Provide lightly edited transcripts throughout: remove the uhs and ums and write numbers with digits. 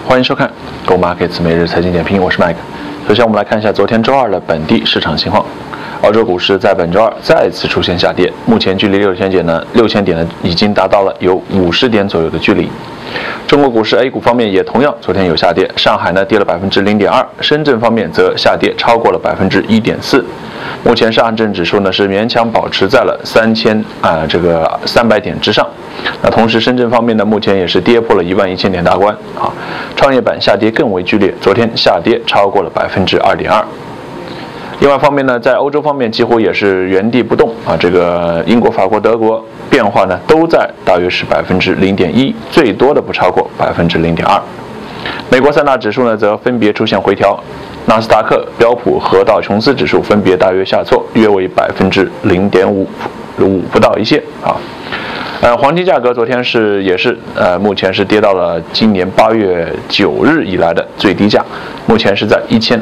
欢迎收看 Go Markets 每日财经点评，我是 Mike。首先我们来看一下昨天周二的本地市场情况。澳洲股市在本周二再次出现下跌，目前距离6000点呢已经达到了有50点左右的距离。中国股市 A 股方面也同样昨天有下跌，上海呢跌了0.2%，深圳方面则下跌超过了1.4%。目前上证指数呢是勉强保持在了300点之上。那同时深圳方面呢目前也是跌破了11000点大关啊，创业板下跌更为剧烈，昨天下跌超过了2.2%。另外方面呢，在欧洲方面几乎也是原地不动啊，这个英国、法国、德国变化呢都在大约是0.1%，最多的不超过0.2%。美国三大指数呢则分别出现回调，纳斯达克、标普和道琼斯指数分别大约下挫，约为0.5%不到一些啊。黄金价格昨天目前是跌到了今年8月9日以来的最低价，目前是在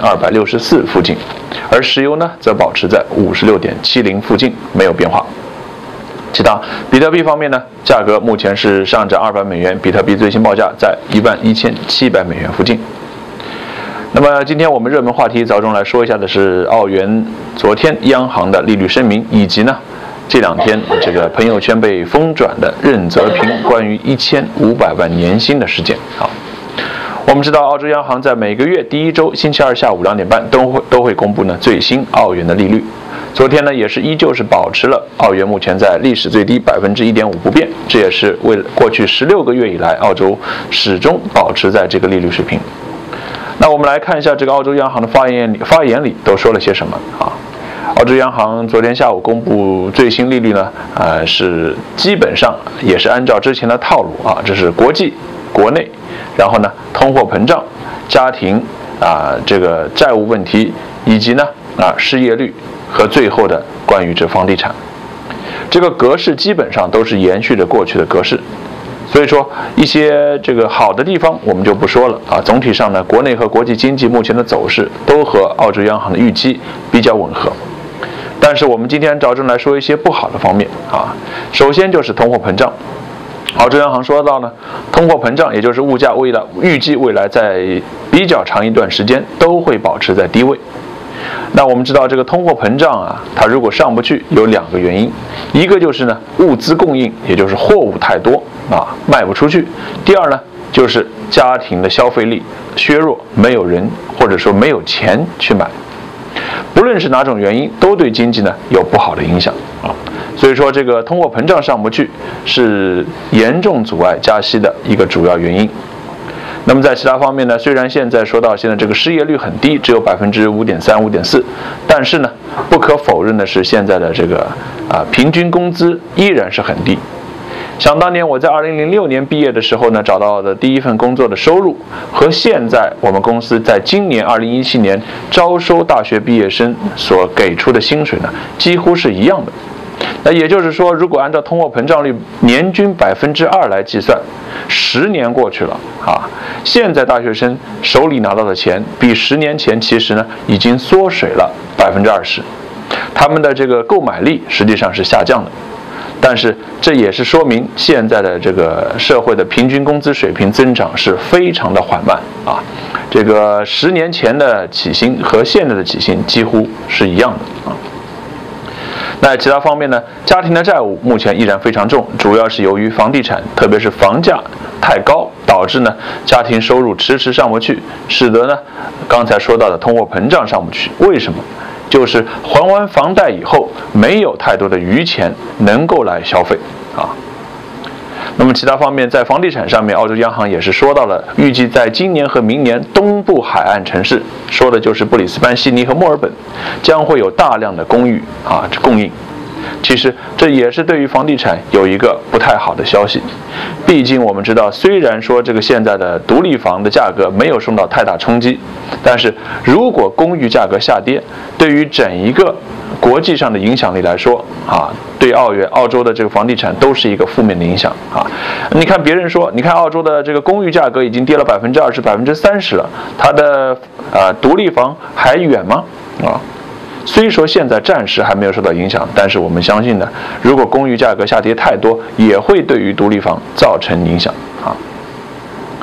1264附近，而石油呢则保持在56.70附近没有变化。其他比特币方面呢，价格目前是上涨200美元，比特币最新报价在11700美元附近。那么今天我们热门话题着重来说一下的是澳元昨天央行的利率声明，以及呢这两天这个朋友圈被疯转的任泽平关于1500万年薪的事件啊。我们知道澳洲央行在每个月第一周星期二下午2点半都会公布呢最新澳元的利率。昨天呢也是依旧是保持了澳元目前在历史最低1.5%不变，这也是为过去16个月以来澳洲始终保持在这个利率水平。那我们来看一下这个澳洲央行的发言里都说了些什么啊。澳洲央行昨天下午公布最新利率呢，是基本上也是按照之前的套路啊，这是国际、国内，然后呢通货膨胀、家庭这个债务问题，以及呢失业率和最后的关于这房地产，这个格式基本上都是延续着过去的格式。所以说一些这个好的地方我们就不说了啊，总体上呢国内和国际经济目前的走势都和澳洲央行的预期比较吻合。但是我们今天着重来说一些不好的方面啊。首先就是通货膨胀，澳洲央行说到呢，通货膨胀也就是物价预计未来在比较长一段时间都会保持在低位。那我们知道这个通货膨胀啊，它如果上不去有2个原因，一个就是呢物资供应，也就是货物太多啊卖不出去；第二呢就是家庭的消费力削弱，没有人或者说没有钱去买。不论是哪种原因，都对经济呢有不好的影响啊。所以说这个通货膨胀上不去是严重阻碍加息的一个主要原因。那么在其他方面呢，虽然现在说到现在这个失业率很低，只有5.3%、5.4%，但是呢不可否认的是现在的这个平均工资依然是很低。想当年我在2006年毕业的时候呢，找到的第一份工作的收入和现在我们公司在今年2017年招收大学毕业生所给出的薪水呢，几乎是一样的。那也就是说，如果按照通货膨胀率年均2%来计算，10年过去了啊，现在大学生手里拿到的钱比10年前其实呢已经缩水了20%，他们的这个购买力实际上是下降的。但是这也是说明现在的这个社会的平均工资水平增长是非常的缓慢啊，这个10年前的起薪和现在的起薪几乎是一样的啊。那其他方面呢，家庭的债务目前依然非常重，主要是由于房地产，特别是房价太高，导致呢家庭收入迟迟上不去，使得呢刚才说到的通货膨胀上不去。为什么？就是还完房贷以后没有太多的余钱能够来消费啊。那么其他方面，在房地产上面，澳洲央行也是说到了，预计在今年和明年东部海岸城市，说的就是布里斯班、悉尼和墨尔本，将会有大量的公寓供应。其实这也是对于房地产有一个不太好的消息，毕竟我们知道，虽然说这个现在的独立房的价格没有受到太大冲击，但是如果公寓价格下跌，对于整一个国际上的影响力来说对澳洲的这个房地产都是一个负面的影响啊。你看别人说，你看澳洲的这个公寓价格已经跌了20%、30%了，它的独立房还远吗？虽说现在暂时还没有受到影响，但是我们相信呢，如果公寓价格下跌太多，也会对于独立房造成影响啊。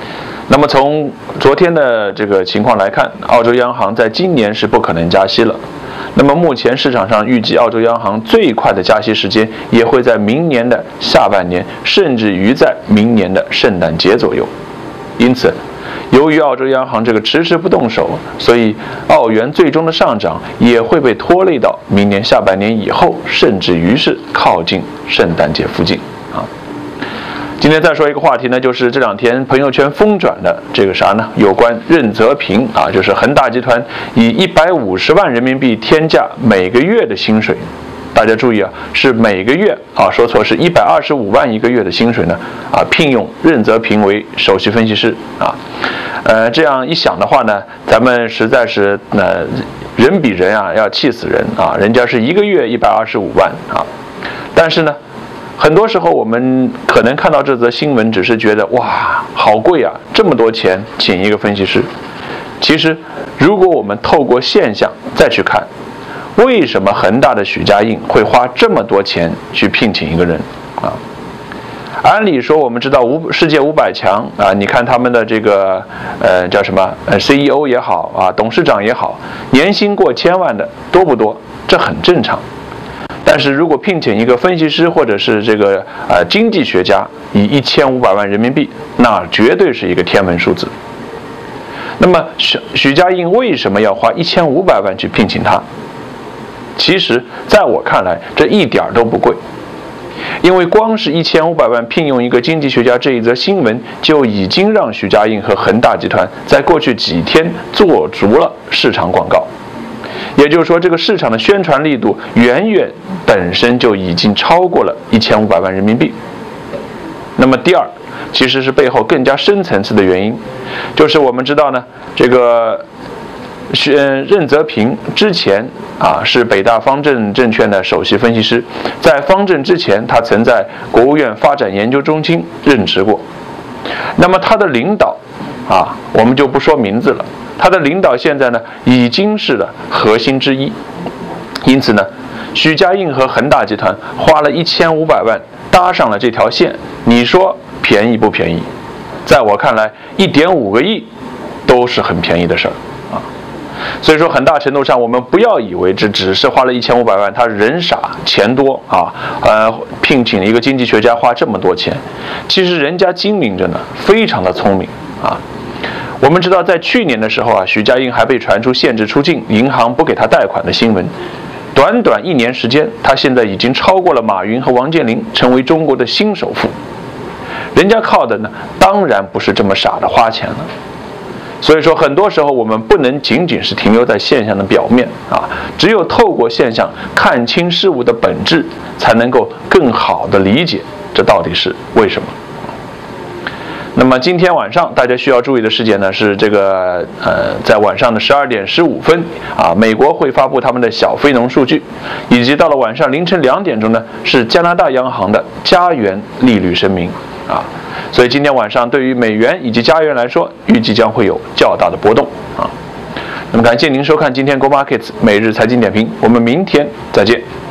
那么从昨天的这个情况来看，澳洲央行在今年是不可能加息了。那么目前市场上预计澳洲央行最快的加息时间也会在明年的下半年，甚至于在明年的圣诞节左右。因此，由于澳洲央行这个迟迟不动手，所以澳元最终的上涨也会被拖累到明年下半年以后，甚至于是靠近圣诞节附近啊。今天再说一个话题呢，就是这两天朋友圈疯转的这个啥呢？有关任泽平啊，就是恒大集团以150万人民币天价每个月的薪水。大家注意啊，是每个月啊，说错是125万一个月的薪水呢啊，聘用任泽平为首席分析师啊。这样一想的话呢，咱们实在是人比人啊要气死人啊！人家是一个月125万啊，但是呢。很多时候，我们可能看到这则新闻，只是觉得哇，好贵啊，这么多钱请一个分析师。其实，如果我们透过现象再去看，为什么恒大的许家印会花这么多钱去聘请一个人啊？按理说，我们知道世界500强啊，你看他们的这个叫什么CEO 也好啊，董事长也好，年薪过1000万的多不多？这很正常。但是如果聘请一个分析师或者是这个经济学家以1500万人民币，那绝对是一个天文数字。那么许家印为什么要花1500万去聘请他？其实在我看来，这一点都不贵，因为光是1500万聘用一个经济学家这一则新闻，就已经让许家印和恒大集团在过去几天做足了市场广告。也就是说，这个市场的宣传力度远远本身就已经超过了1500万人民币。那么第二，其实是背后更加深层次的原因，就是我们知道呢，这个任泽平之前啊是北大方正证券的首席分析师，在方正之前，他曾在国务院发展研究中心任职过。那么他的领导啊，我们就不说名字了。他的领导现在呢已经是了核心之一，因此呢，许家印和恒大集团花了1500万搭上了这条线，你说便宜不便宜？在我看来，1.5个亿都是很便宜的事儿啊。所以说，很大程度上，我们不要以为这只是花了1500万，他人傻钱多啊，聘请了一个经济学家花这么多钱，其实人家精明着呢，非常的聪明啊。我们知道，在去年的时候啊，许家印还被传出限制出境、银行不给他贷款的新闻。短短1年时间，他现在已经超过了马云和王健林，成为中国的新首富。人家靠的呢，当然不是这么傻的花钱了。所以说，很多时候我们不能仅仅是停留在现象的表面啊，只有透过现象看清事物的本质，才能够更好的理解这到底是为什么。那么今天晚上大家需要注意的事件呢，是这个在晚上的12点15分啊，美国会发布他们的小非农数据，以及到了晚上凌晨2点钟呢，是加拿大央行的加元利率声明啊。所以今天晚上对于美元以及加元来说，预计将会有较大的波动啊。那么感谢您收看今天 Go Markets 每日财经点评，我们明天再见。